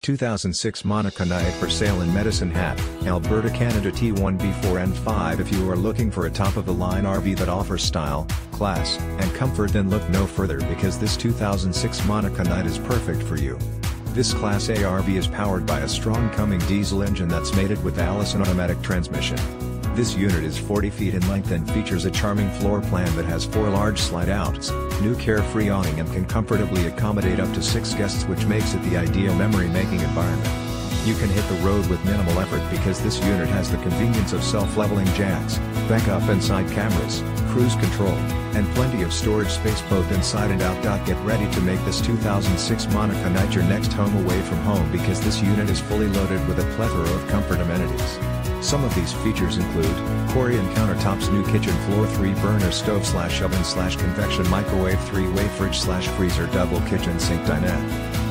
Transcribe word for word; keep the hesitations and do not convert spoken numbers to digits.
two thousand six Monaco Knight For Sale in Medicine Hat, Alberta Canada T one B four N five. If you are looking for a top-of-the-line R V that offers style, class, and comfort, then look no further, because this two thousand six Monaco Knight is perfect for you. This Class A R V is powered by a strong Cumming diesel engine that's mated with Allison Automatic Transmission. This unit is forty feet in length and features a charming floor plan that has four large slide-outs, new carefree awning, and can comfortably accommodate up to six guests, which makes it the ideal memory-making environment. You can hit the road with minimal effort because this unit has the convenience of self-leveling jacks, backup and side cameras, cruise control, and plenty of storage space both inside and out. Get ready to make this two thousand six Monaco Knight your next home away from home, because this unit is fully loaded with a plethora of comfort amenities. Some of these features include Corian countertops, new kitchen floor, three burner stove slash oven slash convection microwave three way fridge slash freezer double kitchen sink dinette.